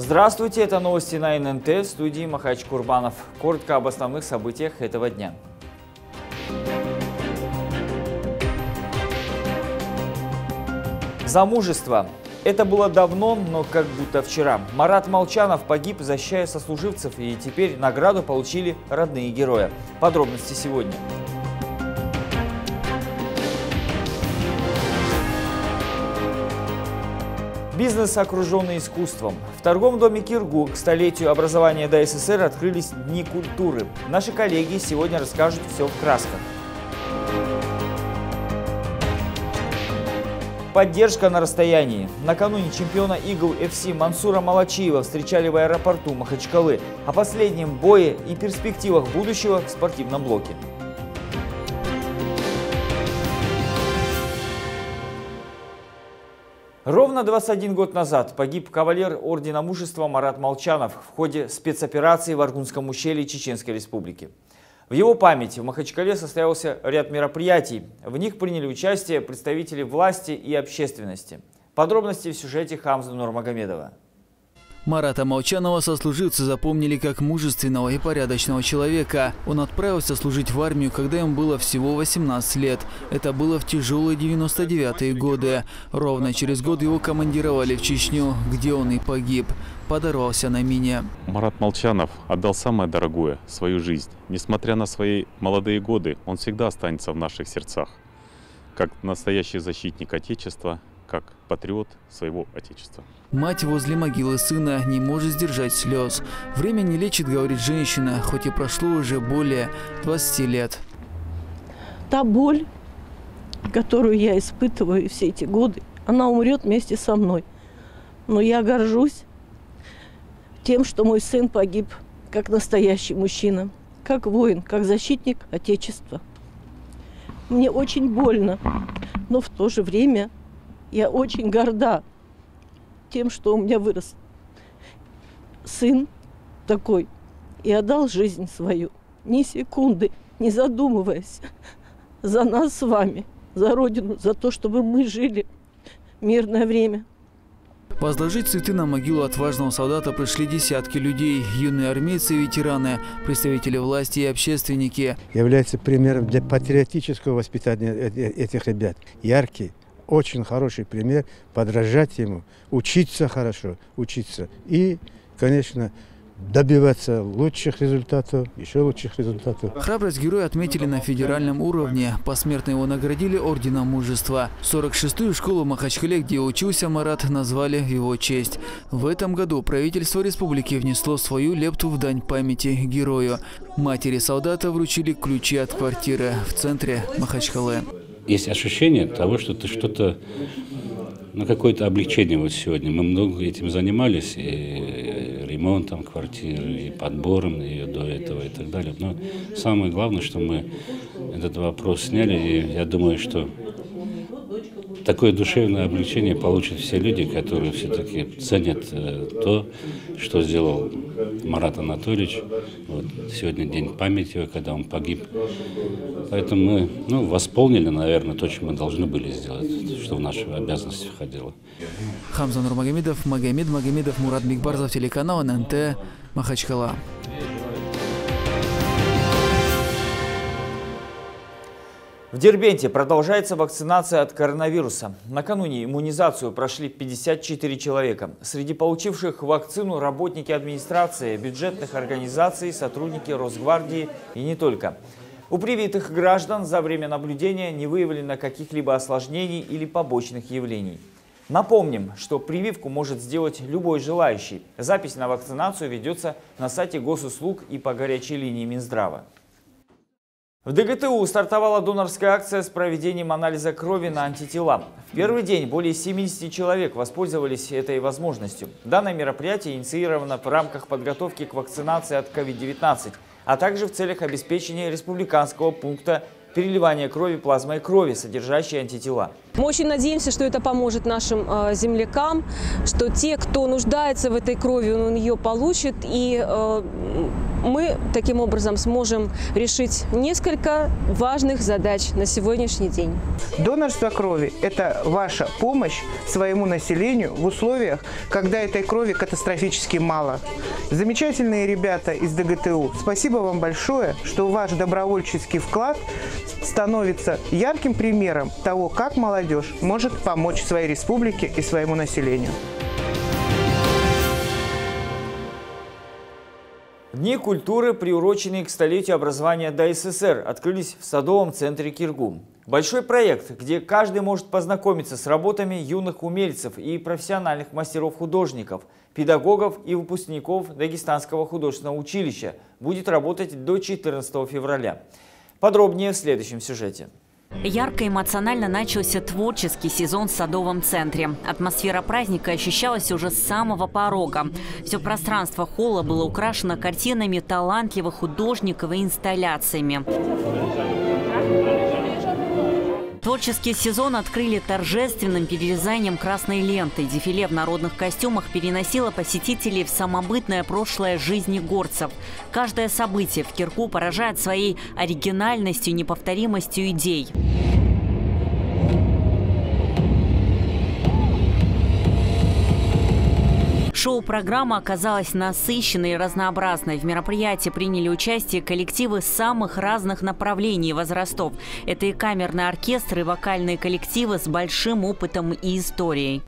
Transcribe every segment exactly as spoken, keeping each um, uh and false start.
Здравствуйте, это новости на эн эн тэ, в студии Махач Курбанов. Коротко об основных событиях этого дня. За мужество. Это было давно, но как будто вчера. Марат Молчанов погиб, защищая сослуживцев, и теперь награду получили родные героя. Подробности сегодня. Бизнес, окруженный искусством. В торговом доме «Киргу» к столетию образования дэ эс эс эр открылись Дни культуры. Наши коллеги сегодня расскажут все в красках. Поддержка на расстоянии. Накануне чемпиона «Игл эф си» Мансура Малачиева встречали в аэропорту Махачкалы. О последнем бое и перспективах будущего в спортивном блоке. Ровно двадцать один год назад погиб кавалер Ордена Мужества Марат Молчанов в ходе спецоперации в Аргунском ущелье Чеченской Республики. В его память в Махачкале состоялся ряд мероприятий. В них приняли участие представители власти и общественности. Подробности в сюжете Хамзы Нурмагомедова. Марата Молчанова сослуживцы запомнили как мужественного и порядочного человека. Он отправился служить в армию, когда ему было всего восемнадцать лет. Это было в тяжелые девяносто девятые годы. Ровно через год его командировали в Чечню, где он и погиб. Подорвался на мине. Марат Молчанов отдал самое дорогое – свою жизнь. Несмотря на свои молодые годы, он всегда останется в наших сердцах. Как настоящий защитник Отечества, как патриот своего Отечества. Мать возле могилы сына не может сдержать слез. Время не лечит, говорит женщина, хоть и прошло уже более двадцати лет. Та боль, которую я испытываю все эти годы, она умрет вместе со мной. Но я горжусь тем, что мой сын погиб как настоящий мужчина, как воин, как защитник Отечества. Мне очень больно, но в то же время я очень горда тем, что у меня вырос сын такой и отдал жизнь свою, ни секунды не задумываясь, за нас с вами, за Родину, за то, чтобы мы жили в мирное время. Возложить цветы на могилу отважного солдата пришли десятки людей, юные армейцы и ветераны, представители власти и общественники. Является примером для патриотического воспитания этих ребят. Яркий, очень хороший пример, подражать ему, учиться хорошо, учиться и, конечно, добиваться лучших результатов, еще лучших результатов. Храбрость героя отметили на федеральном уровне. Посмертно его наградили Орденом Мужества. сорок шестую школу в Махачкале, где учился Марат, назвали в его честь. В этом году правительство республики внесло свою лепту в дань памяти герою. Матери солдата вручили ключи от квартиры в центре Махачкалы. Есть ощущение того, что ты что-то, ну, какое-то облегчение вот сегодня. Мы много этим занимались, и ремонтом квартиры, и подбором ее до этого и так далее. Но самое главное, что мы этот вопрос сняли, и я думаю, что такое душевное облегчение получат все люди, которые все-таки ценят то, что сделал Марат Анатольевич. Вот сегодня день памяти, когда он погиб. Поэтому мы, ну, восполнили, наверное, то, что мы должны были сделать, что в нашу обязанность входило. Хамза Нурмагомедов, Магомед Магомедов, Мурат Бикбарзов, телеканал эн эн тэ, Махачкала. В Дербенте продолжается вакцинация от коронавируса. Накануне иммунизацию прошли пятьдесят четыре человека. Среди получивших вакцину работники администрации, бюджетных организаций, сотрудники Росгвардии и не только. У привитых граждан за время наблюдения не выявлено каких-либо осложнений или побочных явлений. Напомним, что прививку может сделать любой желающий. Запись на вакцинацию ведется на сайте госуслуг и по горячей линии Минздрава. В дэ гэ тэ у стартовала донорская акция с проведением анализа крови на антитела. В первый день более семидесяти человек воспользовались этой возможностью. Данное мероприятие инициировано в рамках подготовки к вакцинации от ковид девятнадцать, а также в целях обеспечения республиканского пункта переливания крови плазмой крови, содержащей антитела. Мы очень надеемся, что это поможет нашим э, землякам, что те, кто нуждается в этой крови, он ее получит, и э, мы таким образом сможем решить несколько важных задач на сегодняшний день. Донорство крови – это ваша помощь своему населению в условиях, когда этой крови катастрофически мало. Замечательные ребята из ДГТУ, спасибо вам большое, что ваш добровольческий вклад становится ярким примером того, как молодежь может помочь своей республике и своему населению. Дни культуры, приуроченные к столетию образования ДССР, открылись в садовом центре Киргу. Большой проект, где каждый может познакомиться с работами юных умельцев и профессиональных мастеров-художников, педагогов и выпускников Дагестанского художественного училища, будет работать до четырнадцатого февраля. Подробнее в следующем сюжете. Ярко эмоционально начался творческий сезон в садовом центре. Атмосфера праздника ощущалась уже с самого порога. Все пространство холла было украшено картинами талантливых художников и инсталляциями. Творческий сезон открыли торжественным перерезанием красной ленты. Дефиле в народных костюмах переносило посетителей в самобытное прошлое жизни горцев. Каждое событие в Киргу поражает своей оригинальностью и неповторимостью идей. Шоу-программа оказалась насыщенной и разнообразной. В мероприятии приняли участие коллективы самых разных направлений и возрастов. Это и камерный оркестр, и вокальные коллективы с большим опытом и историей.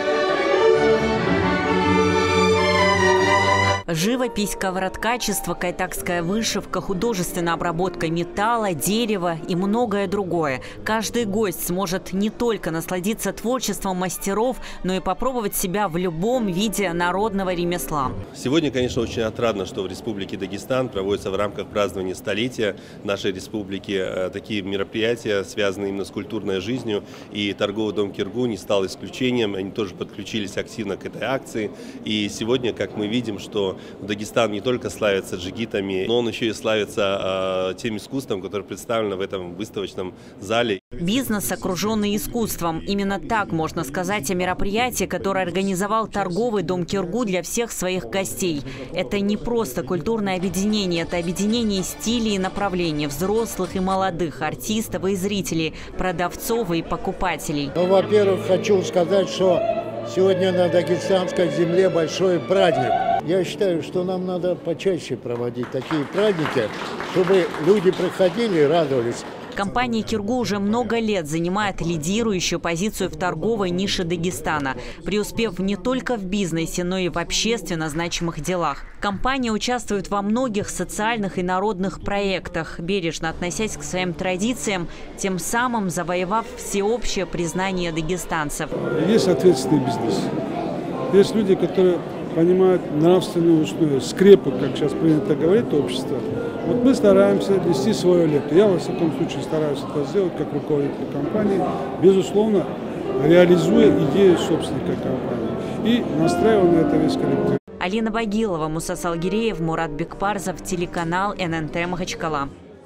Живопись, ковроткачество, кайтакская вышивка, художественная обработка металла, дерева и многое другое. Каждый гость сможет не только насладиться творчеством мастеров, но и попробовать себя в любом виде народного ремесла. Сегодня, конечно, очень отрадно, что в Республике Дагестан проводятся в рамках празднования столетия нашей республики такие мероприятия, связанные именно с культурной жизнью. И торговый дом Киргу не стал исключением. Они тоже подключились активно к этой акции. И сегодня, как мы видим, что Дагестан не только славится джигитами, но он еще и славится э, тем искусством, которое представлено в этом выставочном зале. Бизнес, окруженный искусством. Именно так можно сказать о мероприятии, которое организовал торговый дом Киргу для всех своих гостей. Это не просто культурное объединение, это объединение стилей и направлений, взрослых и молодых, артистов и зрителей, продавцов и покупателей. Ну, во-первых, хочу сказать, что сегодня на дагестанской земле большой праздник. Я считаю, что нам надо почаще проводить такие праздники, чтобы люди приходили и радовались. Компания Киргу уже много лет занимает лидирующую позицию в торговой нише Дагестана, преуспев не только в бизнесе, но и в общественно значимых делах. Компания участвует во многих социальных и народных проектах, бережно относясь к своим традициям, тем самым завоевав всеобщее признание дагестанцев. Есть ответственный бизнес. Есть люди, которые понимают нравственную устную скрепы, как сейчас принято говорить, общество. Вот мы стараемся нести свою лепту. Я, во всяком случае, стараюсь это сделать как руководитель компании, безусловно, реализуя идею собственника компании и настраивая на это весь коллектив. Алина Багилова, Муса Салгиреев, Мурат Бекпарзов, телеканал эн эн тэ Махачкала.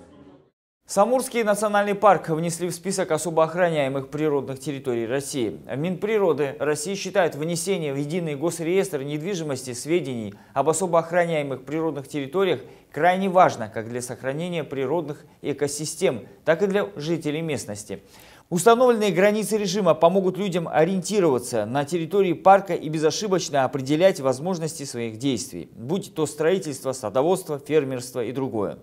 Самурский национальный парк внесли в список особо охраняемых природных территорий России. Минприроды России считает внесение в единый госреестр недвижимости сведений об особо охраняемых природных территориях крайне важно как для сохранения природных экосистем, так и для жителей местности. Установленные границы режима помогут людям ориентироваться на территории парка и безошибочно определять возможности своих действий, будь то строительство, садоводство, фермерство и другое.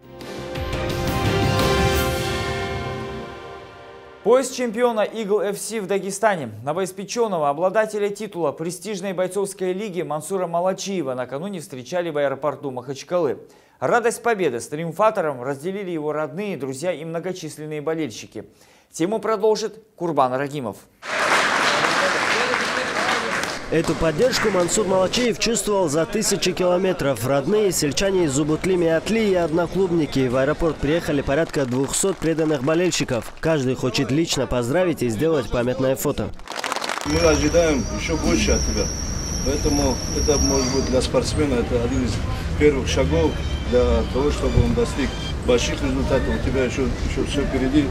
Пояс чемпиона Игл эф си в Дагестане. Новоиспеченного обладателя титула престижной бойцовской лиги Мансура Малачиева накануне встречали в аэропорту Махачкалы. Радость победы с триумфатором разделили его родные, друзья и многочисленные болельщики. Тему продолжит Курбан Рагимов. Эту поддержку Мансур Малачиев чувствовал за тысячи километров. Родные, сельчане из Зубутли, Атли и одноклубники. В аэропорт приехали порядка двухсот преданных болельщиков. Каждый хочет лично поздравить и сделать памятное фото. Мы ожидаем еще больше от тебя. Поэтому это, может быть, для спортсмена это один из первых шагов для того, чтобы он достиг больших результатов. У тебя еще, еще все впереди.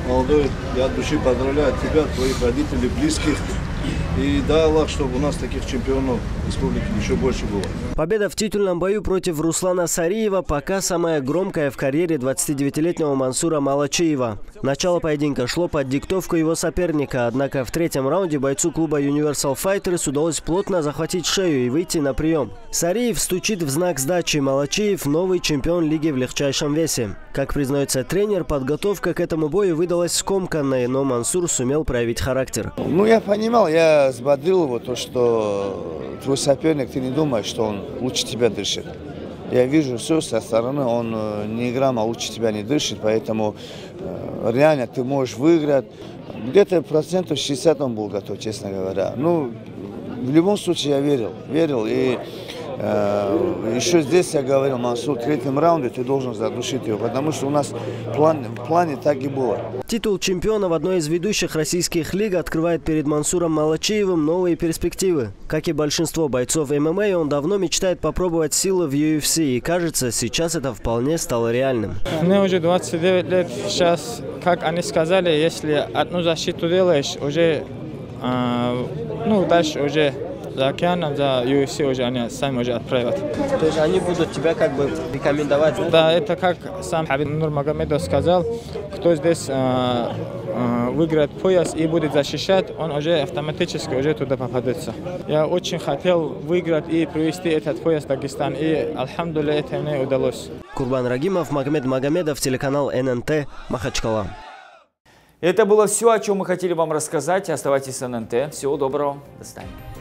молодой. Я от души поздравляю тебя, твоих родителей, близких. И дай Аллах, чтобы у нас таких чемпионов республики еще больше было. Победа в титульном бою против Руслана Сариева пока самая громкая в карьере двадцатидевятилетнего Мансура Малачиева. Начало поединка шло под диктовку его соперника, однако в третьем раунде бойцу клуба Universal Fighters удалось плотно захватить шею и выйти на прием. Сариев стучит в знак сдачи, Малачиев – новый чемпион лиги в легчайшем весе. Как признается тренер, подготовка к этому бою выдалась скомканной, но Мансур сумел проявить характер. Ну, я понимал, я взбодрил его, то, что твой соперник, ты не думаешь, что он лучше тебя дышит. Я вижу все со стороны, он ни грамма лучше тебя не дышит, поэтому реально ты можешь выиграть. Где-то процентов шестьдесят он был готов, честно говоря. Ну, в любом случае я верил, верил. И э, еще здесь я говорил, Мансур, в третьем раунде ты должен задушить его, потому что у нас в плане, в плане так и было. Титул чемпиона в одной из ведущих российских лиг открывает перед Мансуром Малачиевым новые перспективы. Как и большинство бойцов эм эм а, он давно мечтает попробовать силы в ю эф си, и кажется, сейчас это вполне стало реальным. Мне уже двадцать девять лет. Сейчас, как они сказали, если одну защиту делаешь, уже, э, ну, дальше уже за океаном, за ю эф си уже они сами уже отправят. То есть они будут тебя как бы рекомендовать? Да, это как сам Хабиб Нурмагомедов сказал, кто здесь э, э, выиграет пояс и будет защищать, он уже автоматически уже туда попадется. Я очень хотел выиграть и привести этот пояс в Дагестан, и, альхамдулилля, это мне удалось. Курбан Рагимов, Магомед Магомедов, телеканал эн эн тэ, Махачкала. Это было все, о чем мы хотели вам рассказать. Оставайтесь с эн эн тэ. Всего доброго. До свидания.